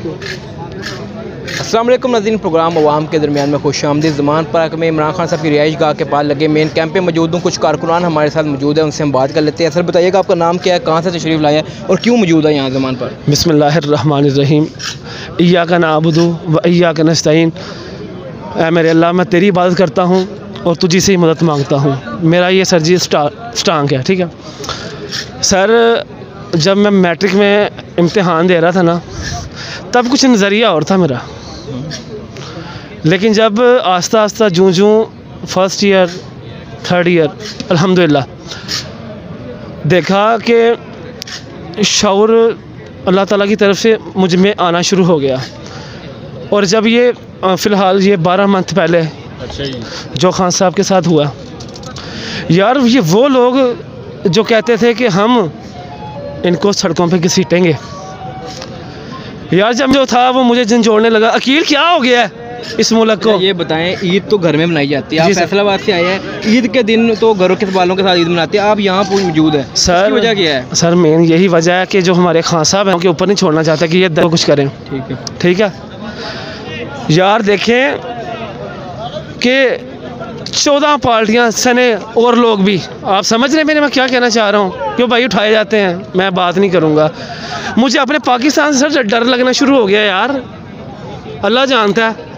अस्सलाम वालेकुम नाज़रीन, प्रोग्राम अवाम के दरमियान में खुशामदीद। ज़मान पार्क में इमरान खान साहब की रिहाइश गाह के पास लगे मेन कैंप पे मौजूद हूँ। कुछ कारकुनान हमारे साथ मौजूद है, उनसे हम बात कर लेते हैं। सर बताइएगा आपका नाम क्या है, कहाँ से तशरीफ़ लाया है और क्यों मौजूद है यहाँ ज़मान पर? बिस्मिल्लाहिर्रहमानिर्रहीम। इय्याका नअबुदु व इय्याका नस्तईन। ऐ मेरे अल्लाह, मैं तेरी इबादत करता हूँ और तुझी से ही मदद मांगता हूँ। मेरा ये सर जी स्टांक है, ठीक है सर। जब मैं मैट्रिक में इम्तिहान दे रहा था ना, तब कुछ नज़रिया और था मेरा, लेकिन जब आस्ता आस्ता जूँ फर्स्ट ईयर थर्ड ईयर अल्हम्दुलिल्लाह देखा कि शऊर अल्लाह ताला की तरफ से मुझ में आना शुरू हो गया। और जब ये फ़िलहाल ये 12 मंथ पहले जो खान साहब के साथ हुआ यार, ये वो लोग जो कहते थे कि हम इनको सड़कों पे घसीटेंगे यार, जब जो था वो मुझे झंझोड़ने लगा। अकील क्या हो गया है इस मुल्क को? ये बताएं, ईद तो घर में मनाई जाती है, आप फैसलाबाद से आए हैं, ईद के दिन तो घरों के वालों के साथ ईद मनाते हैं, आप यहाँ पर मौजूद है सर। वजह क्या है सर? मेन यही वजह है कि जो हमारे खान साहब हैं उनके ऊपर नहीं छोड़ना चाहते कि ये कुछ करें। ठीक है यार, देखें कि 14 पार्टियां सने और लोग भी, आप समझ रहे हैं मैं क्या कहना चाह रहा हूँ? क्यों भाई उठाए जाते हैं, मैं बात नहीं करूँगा। मुझे अपने पाकिस्तान से सर डर लगना शुरू हो गया यार, अल्लाह जानता है।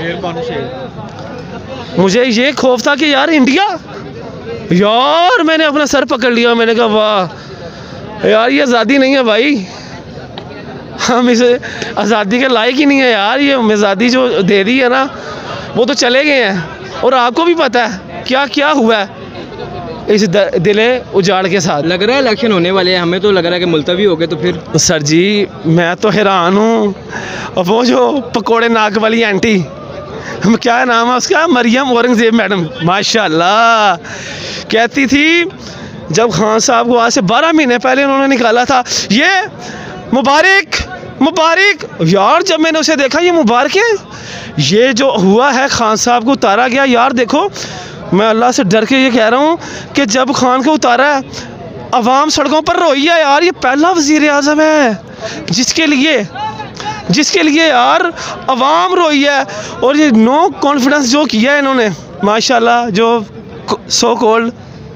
मुझे ये खौफ था कि यार इंडिया, यार मैंने अपना सर पकड़ लिया, मैंने कहा वाह यार, ये आज़ादी नहीं है भाई, हम इस आज़ादी के लायक ही नहीं है यार। ये आज़ादी जो दे दी है ना, वो तो चले गए हैं। और आपको भी पता है क्या क्या हुआ है इस दिले उजाड़ के साथ। लग रहा है इलेक्शन होने वाले हैं, हमें तो लग रहा है कि मुलतवी हो गए। तो फिर सर जी मैं तो हैरान हूँ। और वो जो पकोड़े नाक वाली आंटी, क्या नाम है उसका, मरियम औरंगज़ेब मैडम, माशाल्लाह, कहती थी जब खान साहब को आज से 12 महीने पहले उन्होंने निकाला था, ये मुबारक मुबारक। यार जब मैंने उसे देखा, ये मुबारक है, ये जो हुआ है खान साहब को उतारा गया यार। देखो मैं अल्लाह से डर के ये कह रहा हूँ कि जब खान को उतारा है, अवाम सड़कों पर रोई है यार। ये पहला वज़ीर आज़म है जिसके लिए यार अवाम रोई है। और ये नो कॉन्फिडेंस जो किया है इन्होंने, माशाल्लाह, जो सो कॉल्ड,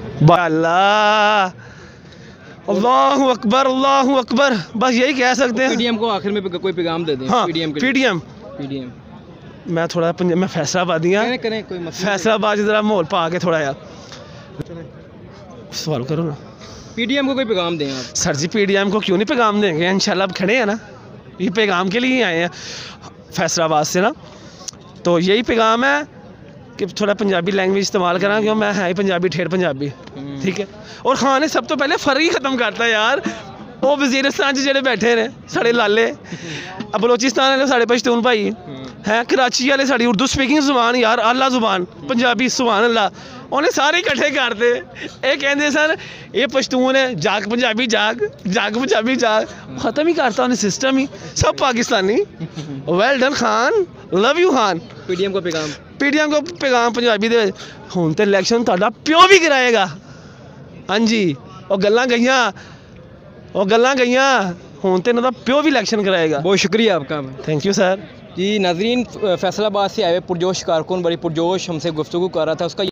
अल्लाहु अकबर अल्लाहु अकबर, बस यही कह सकते हैं। पीडीएम को आखिर में कोई पैगाम दे दें। हाँ, पीडीएम मैं थोड़ा मैं फैसलाबादी हूँ, फैसलाबाद ज़रा माहौल पा के थोड़ा यार सवाल करो ना। पीडीएम को कोई पैगाम दें आप? सर जी पीडीएम को क्यों नहीं पैगाम देंगे, इंशाल्लाह अब खड़े हैं ना, ये पैगाम के लिए ही आए हैं फैसलाबाद से ना। तो यही पैगाम है कि थोड़ा पंजाबी लैंग्वेज इस्तेमाल करा, क्यों मैं है ही पंजाबी, ठेठ पंजाबी, ठीक है। और खान ने सब तो पहले फ़र्क ही ख़त्म करता है यार। वो वज़ीरिस्तान जो बैठे ने साढ़े लाले, बलोचिस्तान वाले साढ़े पश्तून भाई हैं, कराची वाले साड़ी उर्दू स्पीकिंग जुबान यार, आला जुबान पंजाबी सुभान अल्लाह, उन्हें सारे इकट्ठे करते। ये कहते सर ये पश्तून है, जाग पंजाबी जाग पंजाबी जाग, ख़त्म ही करता उन्हें सिस्टम ही, सब Pakistani. Well done Khan, love you Khan. PDM को पैगाम पंजाबी दे हुण ते इलैक्शन तुहाडा प्यो भी कराएगा। हाँ जी, और गल्लां गईयां हुण ते इन्हां दा प्यो भी इलैक्शन कराएगा। बहुत शुक्रिया आपका, थैंक यू सर। जी नाज़रीन, फैसलाबाद से आए हुए पुरजोश कारकुन बड़ी पुरजोश हमसे गुफ्तगू कर रहा था। उसका